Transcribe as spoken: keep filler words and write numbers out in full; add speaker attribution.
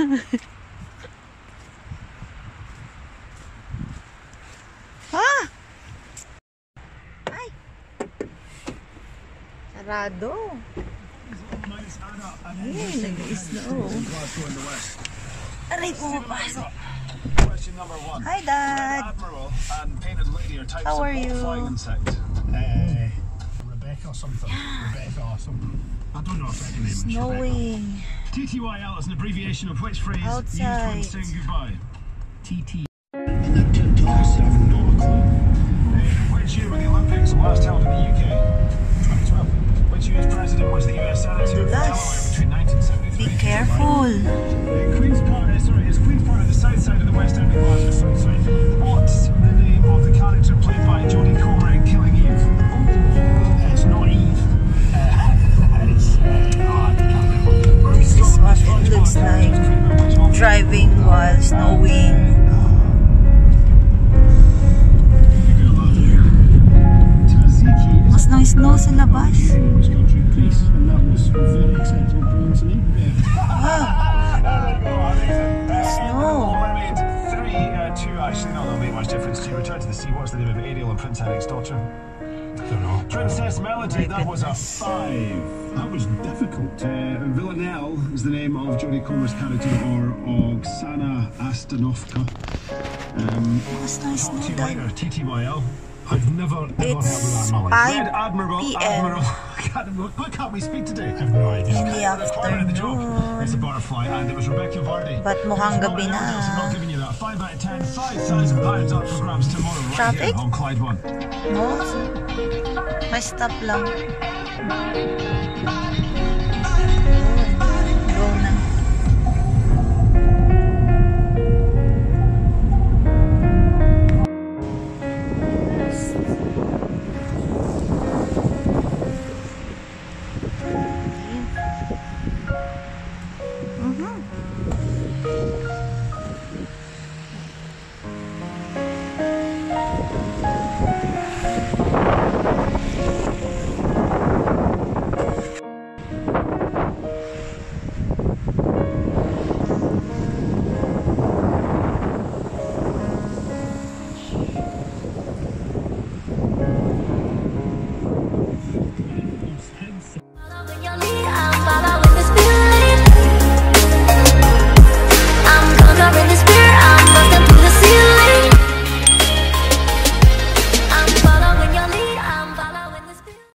Speaker 1: Ha? Ay! Sarado. Ay, nag-snow. Aray, pumapasok. Hi, Dad. How are you?
Speaker 2: Uh, Rebecca or something. Rebecca or something. I don't know if that name is
Speaker 1: Snowing.
Speaker 2: T T Y L is an abbreviation of which phrase
Speaker 1: Outside.
Speaker 2: used when saying goodbye? T T. And that took us, I have no clue. Uh, which year were the Olympics last held in the U K? twenty twelve. Which U S president was the U S Senator of Delaware between nineteen seventy-three?
Speaker 1: Be careful.
Speaker 2: Uh, Queen's Park, uh, sorry, is Queen's Park on the south side of the West End of Glasgow? Sorry. What's the name of the character played by Jodie Comer in Killing Eve? Uh, it's not Eve. Uh, it's, uh, oh, I can't remember.
Speaker 1: This is what it looks like. Driving while snowing. Mas nang snow sa labas. Snow.
Speaker 2: Actually, no, that'll make much difference to you. Return to the sea. What's the name of Ariel and Prince Henrik's daughter? Don't know. Princess Melody, that was a five. That was difficult. Uh, Villanelle is the name of Jodie Comer's character, or Oksana Astanovka. Um,
Speaker 1: Mas nang snow dahil.
Speaker 2: T T Y L. I've never, ever
Speaker 1: It's
Speaker 2: heard of that knowledge.
Speaker 1: five
Speaker 2: Red Admiral,
Speaker 1: p m
Speaker 2: Admiral. Why can't we speak today? I have no idea.
Speaker 1: In the afternoon.
Speaker 2: It's a butterfly, and it was Rebecca Vardy.
Speaker 1: But mukhang gabi na.
Speaker 2: I'm not giving you that. Five out of ten, five thousand pounds up for grabs tomorrow, right
Speaker 1: Traffic?
Speaker 2: here on Clyde One.
Speaker 1: No? May stop lang.